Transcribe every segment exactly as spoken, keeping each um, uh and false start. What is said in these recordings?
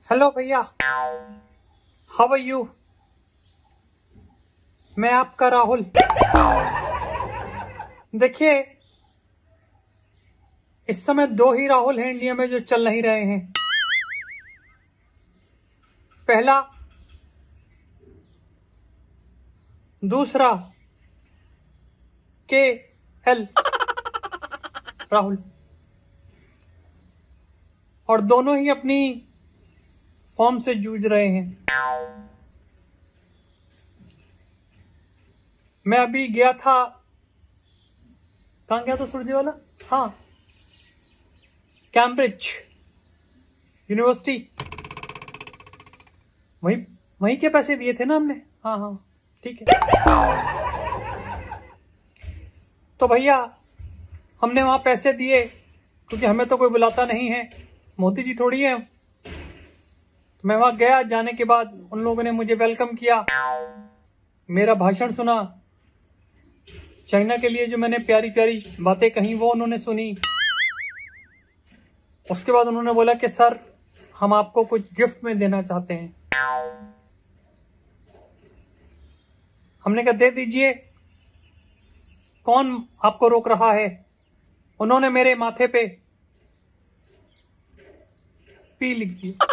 Hello भैया, how are you. मैं आपका राहुल। देखिए, इस समय दो ही राहुल हैं इंडिया में जो चल नहीं रहे हैं। पहला, दूसरा के एल राहुल, और दोनों ही अपनी फॉर्म से जूझ रहे हैं। मैं अभी गया था, कहाँ गया था सूरज वाला, हाँ, कैम्ब्रिज यूनिवर्सिटी। वहीं वहीं के पैसे दिए थे ना हमने, हाँ हाँ ठीक है। तो भैया, हमने वहां पैसे दिए क्योंकि हमें तो कोई बुलाता नहीं है, मोदी जी थोड़ी है। तो मैं वहां गया, जाने के बाद उन लोगों ने मुझे वेलकम किया, मेरा भाषण सुना, चाइना के लिए जो मैंने प्यारी प्यारी बातें कही वो उन्होंने सुनी। उसके बाद उन्होंने बोला कि सर, हम आपको कुछ गिफ्ट में देना चाहते हैं। हमने कहा दे दीजिए, कौन आपको रोक रहा है। उन्होंने मेरे माथे पे पी लिख दिया।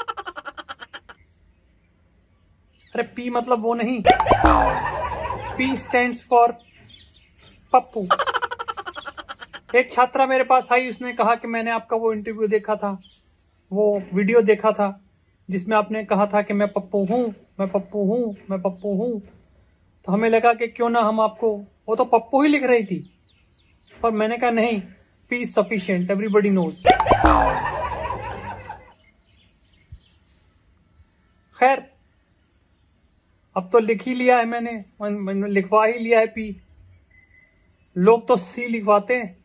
अरे पी मतलब वो नहीं, पी स्टैंड्स फॉर पप्पू। एक छात्रा मेरे पास आई, उसने कहा कि मैंने आपका वो इंटरव्यू देखा था, वो वीडियो देखा था जिसमें आपने कहा था कि मैं पप्पू हूं, मैं पप्पू हूं, मैं पप्पू हूं। तो हमें लगा कि क्यों ना हम आपको, वो तो पप्पू ही लिख रही थी, पर मैंने कहा नहीं, P is sufficient, everybody knows. खैर, अब तो लिख ही लिया है मैंने, मैंने लिखवा ही लिया है पी। लोग तो सी लिखवाते हैं,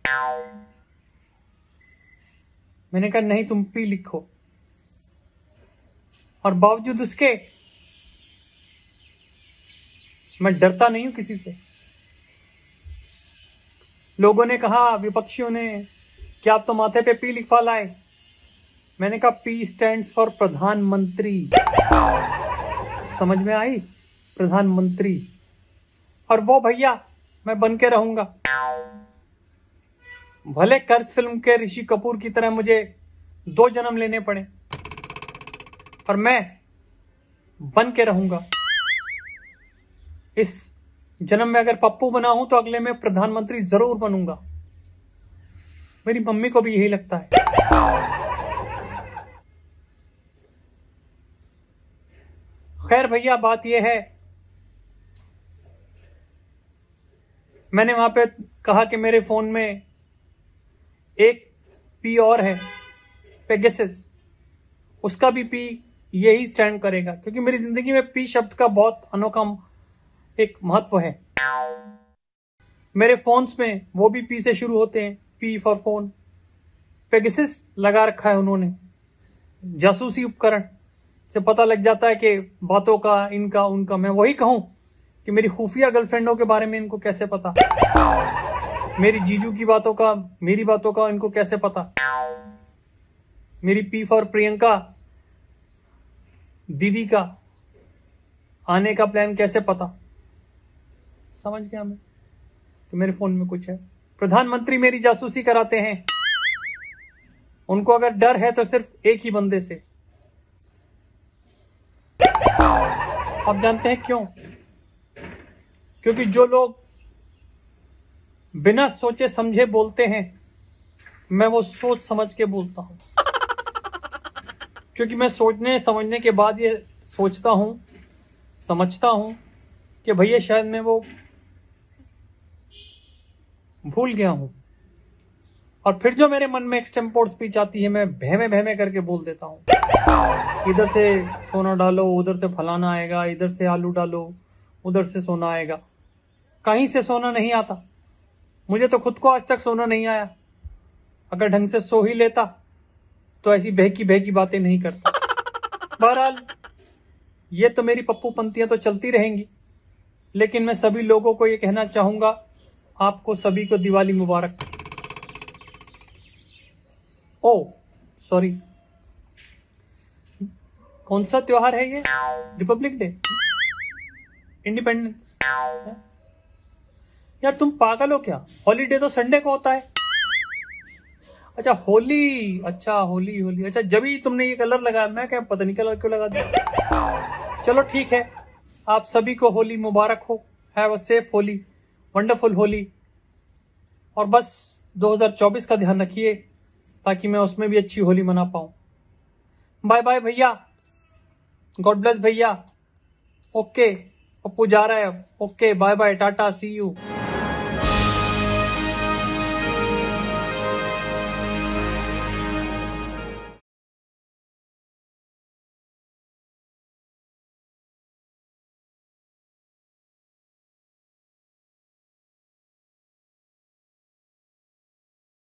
मैंने कहा नहीं, तुम पी लिखो। और बावजूद उसके मैं डरता नहीं हूं किसी से। लोगों ने कहा, विपक्षियों ने, कि आप तो माथे पे पी लिखवा लाए। मैंने कहा पी स्टैंड्स फॉर प्रधानमंत्री। समझ में आई, प्रधानमंत्री। और वो भैया मैं बन के रहूंगा, भले कर्ज फिल्म के ऋषि कपूर की तरह मुझे दो जन्म लेने पड़े, पर मैं बन के रहूंगा। इस जन्म में अगर पप्पू बना हूं तो अगले में प्रधानमंत्री जरूर बनूंगा। मेरी मम्मी को भी यही लगता है। खैर भैया, बात यह है, मैंने वहां पे कहा कि मेरे फोन में एक पी और है, पेगासस, उसका भी पी यही स्टैंड करेगा, क्योंकि मेरी जिंदगी में पी शब्द का बहुत अनोखा एक महत्व है। मेरे फोन्स में वो भी पी से शुरू होते हैं, पी फॉर फोन। पेगासस लगा रखा है उन्होंने, जासूसी उपकरण से पता लग जाता है कि बातों का, इनका उनका। मैं वही कहूं कि मेरी खुफिया गर्लफ्रेंडों के बारे में इनको कैसे पता, मेरी जीजू की बातों का, मेरी बातों का इनको कैसे पता, मेरी पी फॉर प्रियंका दीदी का आने का प्लान कैसे पता। समझ गया मैं कि मेरे फोन में कुछ है। प्रधानमंत्री मेरी जासूसी कराते हैं। उनको अगर डर है तो सिर्फ एक ही बंदे से। आप जानते हैं क्यों? क्योंकि जो लोग बिना सोचे समझे बोलते हैं, मैं वो सोच समझ के बोलता हूं। क्योंकि मैं सोचने समझने के बाद ये सोचता हूं, समझता हूं कि भैया शायद मैं वो भूल गया हूं। और फिर जो मेरे मन में एक्सटेम्पोर्ट स्पीच आती है, मैं भहमे भहमे करके बोल देता हूं। इधर से सोना डालो, उधर से फलाना आएगा, इधर से आलू डालो, उधर से सोना आएगा। कहीं से सोना नहीं आता। मुझे तो खुद को आज तक सोना नहीं आया। अगर ढंग से सो ही लेता तो ऐसी बहकी बहकी बातें नहीं करता। बहरहाल, ये तो मेरी पप्पू पंक्तियां तो चलती रहेंगी, लेकिन मैं सभी लोगों को ये कहना चाहूंगा, आपको सभी को दिवाली मुबारक। ओ सॉरी, कौन सा त्योहार है ये? Republic day, independence? यार तुम पागल हो क्या? हॉलीडे तो संडे को होता है। अच्छा होली, अच्छा होली होली, अच्छा जब ही तुमने ये कलर लगाया, मैं क्या पता नहीं कलर क्यों लगा दिया। चलो ठीक है, आप सभी को होली मुबारक हो। Have a safe Holi, wonderful Holi. और बस दो हज़ार चौबीस का ध्यान रखिए ताकि मैं उसमें भी अच्छी होली मना पाऊं। बाय बाय भैया, गॉड ब्लेस भैया। ओके, पप्पू जा रहा है अब। Okay bye bye, tata, see you.